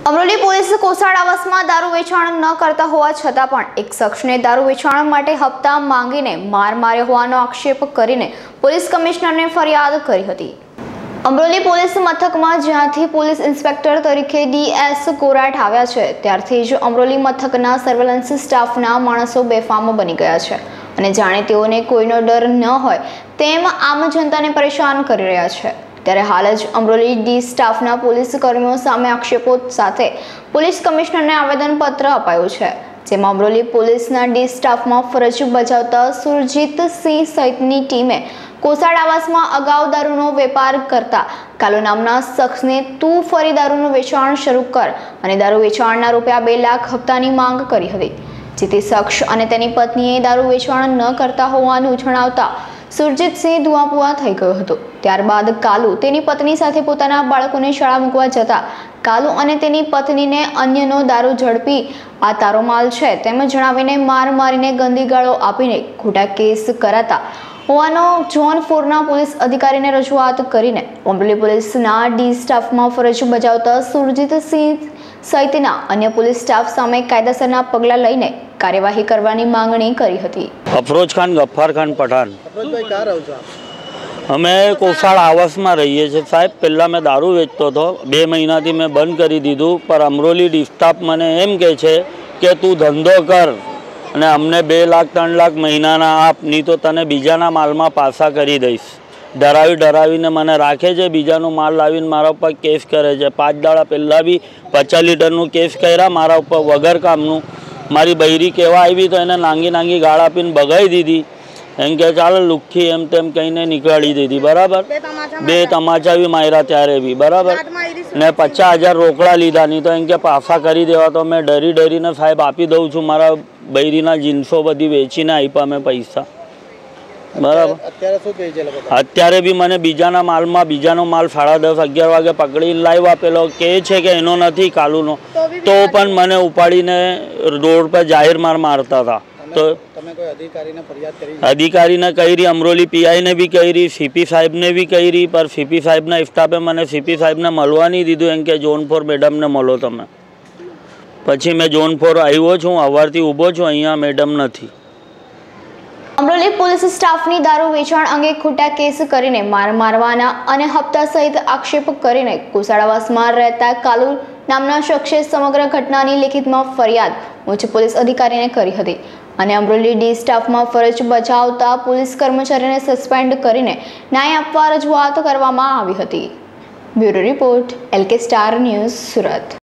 Amroli police Kosad આવાસમાં દારૂ વેચાણ ન કરતા હોવા છતાં પણ એક શખ્સને દારૂ વેચાણ માટે હપ્તા માંગીને માર માર્યો હોવાનો આક્ષેપ કરીને પોલીસ કમિશનરને ફરિયાદ કરી હતી। અમરોલી પોલીસ મથકમાં જ્યાંથી પોલીસ ઇન્સ્પેક્ટર તરીકે DS કોરાટ આવ્યા છે ત્યારથી જ અમરોલી મથકના સર્વેલન્સ સ્ટાફના માણસો બેફામ બની ગયા છે અને જાણે તેઓને કોઈનો ડર ન હોય તેમ આમ જનતાને પરેશાન કરી રહ્યા છે। ત્યારે હાલ જ અમરોલી ડી સ્ટાફના પોલીસ કર્મીઓ સામે આક્ષેપો સાથે પોલીસ કમિશનરને આવેદનપત્ર અપાયું છે, જેમાં અમરોલી પોલીસના ડી સ્ટાફમાં ફરજ બજાવતા સુરજીતસિંહ સહિતની ટીમે કોસાડ આવાસમાં અગાઉ દારૂનો વેપાર કરતા કાલુ નામના શખ્સને તું ફરી દારૂનું વેચાણ શરૂ કર અને દારૂ વેચાણના રૂપિયા 2 લાખ હપ્તાની માંગ કરી હતી, જેથી શખ્સ અને તેની પત્નીએ દારૂ વેચાણ ન કરતા હોવાનું જણાવતા સુરજીતસિંહ ધુઆપુઆ થઈ ગયો હતો। ત્યારબાદ કાલુ તેની પત્ની સાથે પોતાના બાળકોને શાળા મૂકવા જતા કાલુ અને તેની પત્નીને અન્યનો દારૂ ઝડપી આ તારો માલ છે તેમ જણાવીને માર મારીને ગંદી ગાળો આપીને ખોટા કેસ કરાતા હોવાનો ઝોન 4ના પોલીસ અધિકારીને રજૂઆત કરીને અમરોલી પોલીસના ડી સ્ટાફમાં ફરજ બજાવતા સુરજીતસિંહ સહિતના અન્ય પોલીસ સ્ટાફ સામે કાયદેસરના પગલાં લઈને કાર્યવાહી કરવાની માંગણી કરી હતી। અફરોજ ખાન ગફ્ફાર ખાન પઠાણ। અમે કોસાડ આવાસમાં રહીએ છીએ સાહેબ। પહેલાં મેં દારૂ વેચતો હતો, 2 મહિનાથી મેં બંધ કરી દીધું, પણ અમરોલી ડી સ્ટાફ મને એમ કહે છે કે તું ધંધો કર અને અમને 2 લાખ 3 લાખ મહિનાના આપ, નહીં તો તને બીજાના માલમાં પાસા કરી દઈશ। ડરાવીને મને રાખે છે, બીજાનો માલ લાવીને મારા ઉપર કેસ કરે છે। 5 દાડા પહેલાં બી 50 લીટરનું કેસ કર્યા મારા ઉપર વગર કામનું। મારી બૈરી કહેવા આવી તો એને નાંગી ગાળ આપીને બગાવી દીધી, એમ કે ચાલો લુખ્ખી એમ તેમ કહીને નીકાળી દીધી, બરાબર। 2 તમાચા બી માર્યા ત્યારે બી, બરાબર, ને 50,000 રોકડા લીધા, નહીં તો એમ કે પાસા કરી દેવા। તો મેં ડરીને સાહેબ આપી દઉં છું, મારા બૈરીના જીન્સો બધી વેચીને આપ્યા મેં પૈસા, બરાબર। અત્યારે બી મને બીજાના માલમાં બીજાનો માલ 10:30 11 વાગે પકડીને લાઈવ આપેલો, કહે છે કે એનો નથી કાલુનો, તો પણ મને ઉપાડીને રોડ પર જાહેર મારતા હતા। તો અધિકારીને કરી, અમરોલી PI ને બી કરી, CP સાહેબને બી કરી, પર CP સાહેબના સ્ટાફે મને CP સાહેબને મળવા નહીં દીધું, એમ કે ઝોન 4 મેડમને મળો તમે। પછી મેં ઝોન 4 આવ્યો છું, સવારથી ઊભો છું, અહીંયા મેડમ નથી। અમરોલી પોલીસ સ્ટાફની દારૂ વેચાણ અંગે ખોટા કેસ કરીને મારવાના અને હપ્તા સહિત આક્ષેપ કરીને કોસાડ આવાસમાં રહેતા કાલુ નામના શખ્સે સમગ્ર ઘટનાની લેખિતમાં ફરિયાદ ઉચ્ચ પોલીસ અધિકારીને કરી હતી અને અમરોલી ડી સ્ટાફમાં ફરજ બજાવતા પોલીસ કર્મચારીને સસ્પેન્ડ કરીને ન્યાય આપવા રજૂઆત કરવામાં આવી હતી। Bureau report LK star news, Surat.